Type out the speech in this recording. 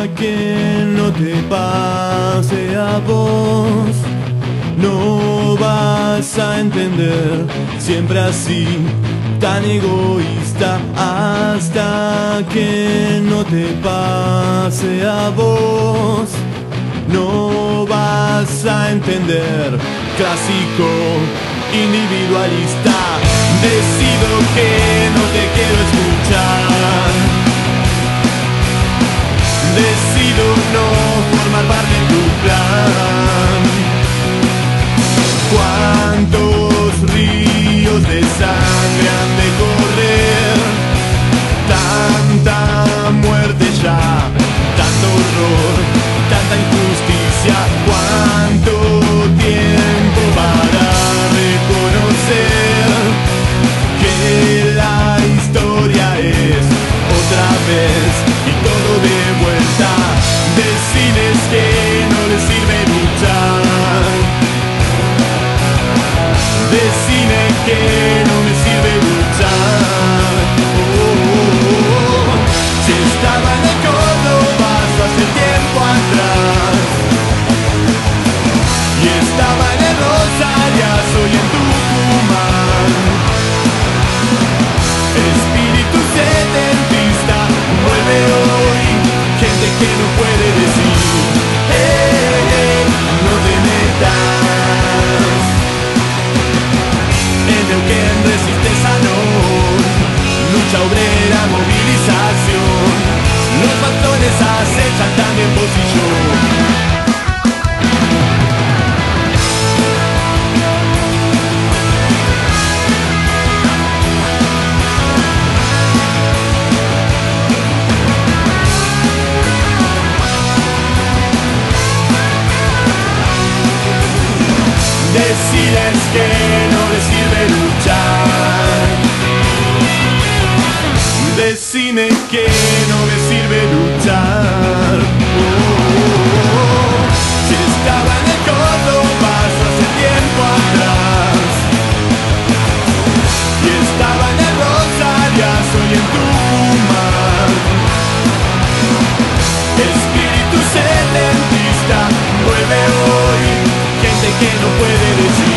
que no te pase a vos, no vas a entender, siempre así, tan egoísta, hasta que no te pase a vos, no vas a entender. Clásico, individualista, decido que no te quiero escuchar, decido no formar parte de tu plan. ¿Cuántos ríos de sangre han de correr? Tanta muerte ya, tanto horror, tanta injusticia. ¿Cuánto tiempo para reconocer que la historia es otra vez y todo de vuelta? Decides que no le sirve luchar, decime que no me sirve luchar. Si estaba en el Córdoba hace tiempo atrás, y estaba en el Rosarias hoy en Tucumán. Espíritu setentista vuelve hoy, gente que no puede decir no te metas. En Neuquén resiste Sanón, lucha obrera, movilización, los patrones acechan también posición. Decides que no le sirve luchar, decime que no me sirve luchar. Si estaba en el Córdoba hace tiempo atrás, y estaba en el Rosarias hoy en Tucumán. Espíritu setentista vuelve hoy, gente que no puede decir